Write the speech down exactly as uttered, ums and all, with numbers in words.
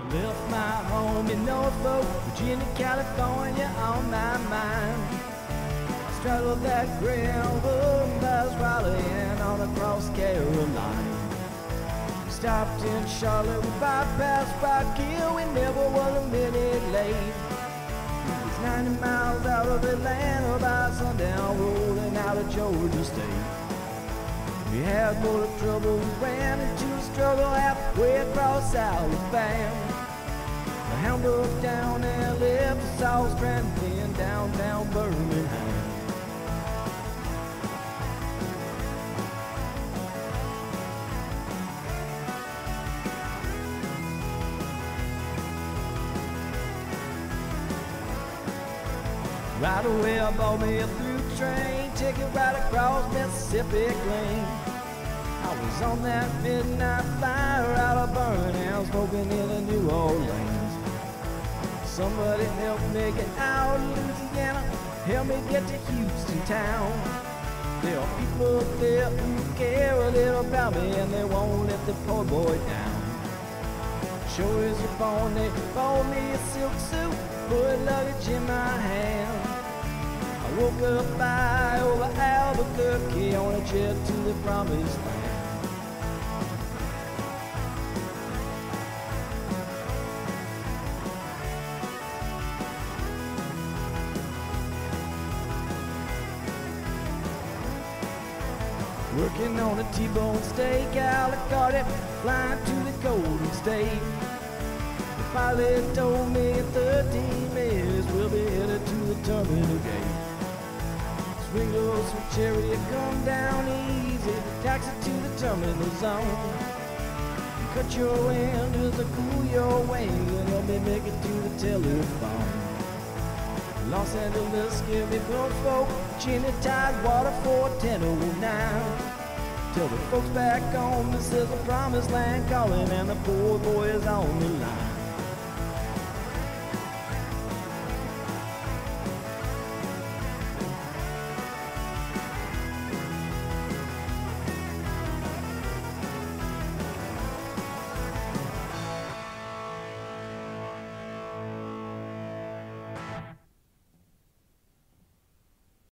Left my home in Norfolk, Virginia, California on my mind. I straddled that gravel past Raleigh and on across Carolina. We stopped in Charlotte, we bypassed Rock Hill, we never was a minute late. It was ninety miles out of Atlanta by sundown, rolling out of Georgia State. We had more trouble, we ran into a struggle halfway across Alabama. The hound broke down and left us all stranded in downtown Birmingham. Right away I bought me a through train ticket right across Mississippi Lane. I was on that midnight flyer out of Birmingham, smoking in a New Orleans. Somebody help me get out of Louisiana, help me get to Houston town. There are people up there who care a little about me and they won't let the poor boy down. Sure as you're born, they bought me a silk suit, put luggage in my hand. I woke up by over Albuquerque on a jet to the promised land. Working on a T-bone steak, Alicardi, flying to the Golden State. The pilot told me in thirteen minutes we'll be headed to the terminal gate. Swing low, sweet chariot, come down easy, taxi to the terminal zone. Cut your windows to cool your wings and help me make it to the telephone. Los Angeles, give me Norfolk, Virginia, Tidewater for ten oh nine. Tell the folks back home this is the promised land calling and the poor boy is on the line.